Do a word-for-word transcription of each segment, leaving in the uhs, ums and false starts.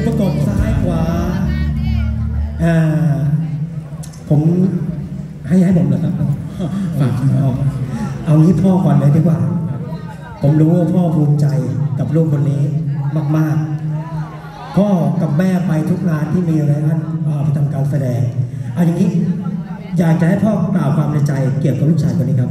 ประกบซ้ายขวาอ่าผมให้ให้ผมเหรอครับฝากเอาเอางี้พ่อก่อนเลยดีกว่าผมรู้ว่าพ่อภูมิใจกับลูกคนนี้มากๆพ่อกับแม่ไปทุกงานที่มีอะไรนั่นไปทำการแสดงเอาอย่างนี้อยากจะให้พ่อกล่าวความในใจเกี่ยวกับลูกชายคนนี้ครับ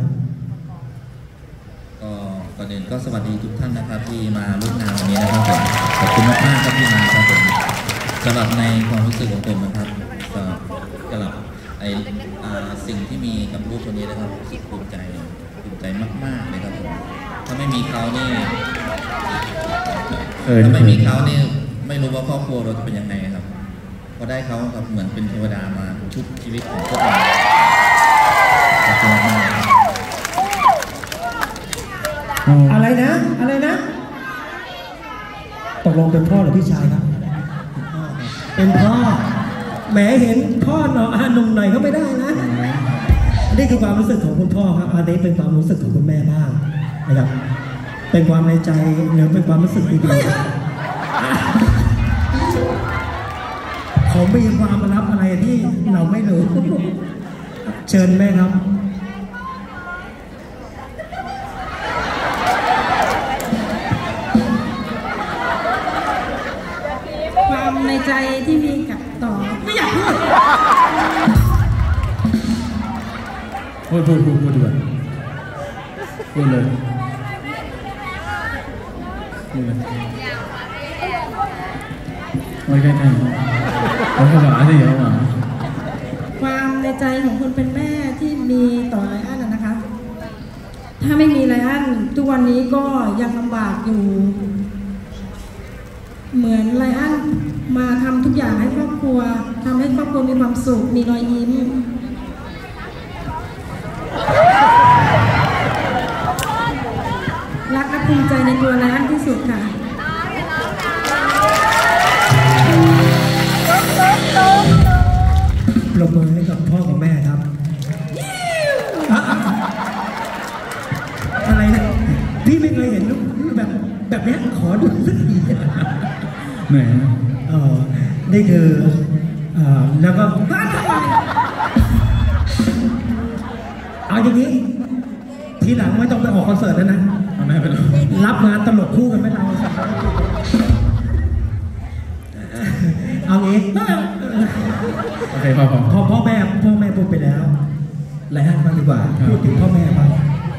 ก็ก่อนอื่นก็สวัสดีทุกท่านนะครับที่มาร่วมงานวันนี้นะครับผมขอบคุณมากๆครับที่มาครับผมสำหรับในความรู้สึกของผมนะครับสำหรับไอสิ่งที่มีกับลูกคนนี้นะครับรู้สึกภูมิใจภูมิใจมากๆเลยครับผมถ้าไม่มีเขานี่ถ้าไม่มีเขานี่ไม่รู้ว่าครอบครัวเราจะเป็นยังไงครับพอได้เขาครับเหมือนเป็นเทวดามาทุกชีวิตของพวกเราขอบคุณมากอะไรนะอะไรนะตกลงเป็นพ่อหรือพี่ชายครับเป็นพ่อแหมเห็นพ่อหน่ออาหนุ่มหน่อยก็ไม่ได้นะนี่คือความรู้สึกของคุณพ่อครับอันนี้เป็นความรู้สึกของคุณแม่บ้างนะครับเป็นความในใจหรือเป็นความรู้สึกดีๆเขามีความลับอะไรที่เราไม่รู้เชิญแม่ครับความในใจที่มีกับต่อไม่อยากพูดพูดพูดพูดด้วยพูดเลยพูดเลยไม่ใกล้ใกล้เขาเขาบอกอะไรอย่างเงี้ยความในใจของคนเป็นแม่ที่มีต่อไรอันนะคะ ถ้าไม่มีไรอันทุกวันนี้ก็ยังลำบากอยู่เหมือนไรอันมาทำทุกอย่างให้ครอบครัวทำให้ครอบครัวมีความสุขมีรอยยิ้มรักและภูมิใจในตัวไรอันที่สุดค่ะปรบมือให้กับพ่อกับแม่ครับอะไรนะพี่ไม่เคยเห็นลูกแบบแบบนี้ขอดูสักทีไหนเออนี่คืออ่าแล้วก็เอาอย่างนี้ทีหลังไม่ต้องไปออกคอนเสิร์ตแล้วนะเอาแม่ไปเลยรับงานตลกคู่กันไหมเราเอางี้โอเคพอพอพ่อพ่อแม่พ่อแม่พูดไปแล้วไรอันบ้างดีกว่าพูดถึงพ่อแม่บ้าง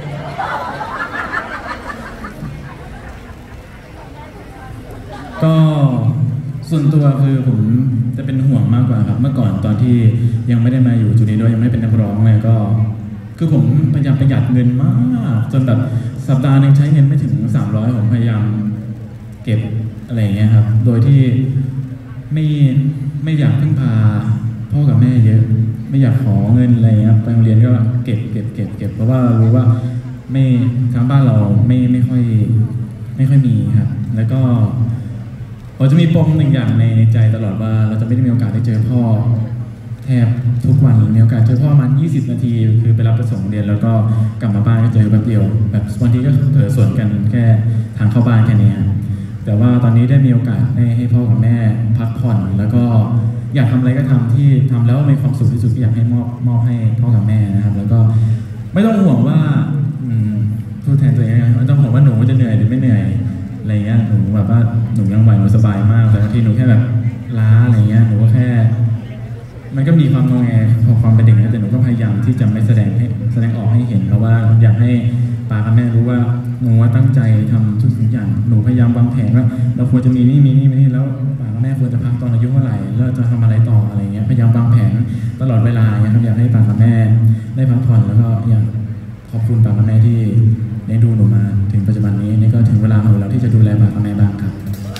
ก็ส่วนตัวคือผมจะเป็นห่วงมากกว่าครับเมื่อก่อนตอนที่ยังไม่ได้มาอยู่จุดนี้ด้วยยังไม่ได้เป็นนักร้องเลยก็คือผมพยายามประหยัดเงินมากจนแบบสัปดาห์นึงใช้เงินไม่ถึงสามร้อยผมพยายามเก็บอะไรอย่างเงี้ยครับโดยที่ไม่ไม่อยากพึ่งพาพ่อกับแม่เยอะไม่อยากขอเงินอะไรครับไปโรงเรียนก็เก็บเก็บเก็บเก็บเพราะว่ารู้ว่าไม่ทางบ้านเราไม่ไม่ค่อยไม่ค่อยมีครับแล้วก็เราจะมีปมหนึ่งอย่างในใจตลอดว่าเราจะไม่ได้มีโอกาสได้เจอพ่อแทบทุกวันมีโอกาสเจอพ่อประมาณยี่สิบนาทีคือไปรับไปส่งเรียนแล้วก็กลับมาบ้านก็เจอแป๊บเดียวแบบบางทีก็เผลอสวนกันแค่ทางเข้าบ้านแค่นี้แต่ว่าตอนนี้ได้มีโอกาสได้ให้พ่อกับแม่พักผ่อนแล้วก็อยากทำอะไรก็ทำที่ทำแล้วมีความสุขที่สุดอยากให้มอบมอบให้พ่อกับแม่นะครับแล้วก็ไม่ต้องห่วงว่าพูดแทนตัวเองไม่ต้องห่วงว่าหนูจะเหนื่อยหรือไม่เหนื่อยอะไรเงี้ยหนูแบบว่าหนูยังไหวหนูสบายมากแต่บางทีหนูแค่แบบล้าอะไรเงี้ยหนูก็แค่มันก็มีความงอแงของความเป็นเด็กนะแต่หนูก็พยายามที่จะไม่แสดงให้แสดงออกให้เห็นเพราะว่าอยากให้ป้ากับแม่รู้ว่าหนูว่าตั้งใจทำทุกสิ่งอย่างหนูพยายามวางแผนว่าเราควรจะมีนี่มีนี่มีนี่แล้วป้ากับแม่ควรจะพักตอนอายุเท่าไหร่แล้วจะทำอะไรต่ออะไรเงี้ยพยายามวางแผนตลอดเวลานะครับอยากให้ป้ากับแม่ได้พักผ่อนแล้วก็อยากขอบคุณป้ากับแม่ที่เลี้ยงดูหนูมาถึงปัจจุบันนี้นี่ก็ถึงเวลาของเราที่จะดูแลป้ากับแม่บ้างครับ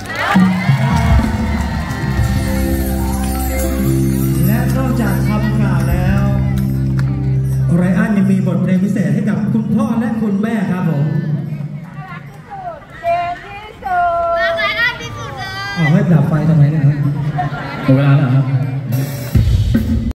และนอกจากคำกล่าวแล้วไรอันยังมีบทเพลงพิเศษให้กับคุณพ่อและคุณแม่ครับผมเก่งที่สุดรักไรอันที่สุดเลยอ๋อให้ดับไฟทำไมเนี่ยหมดเวลาแล้วครับ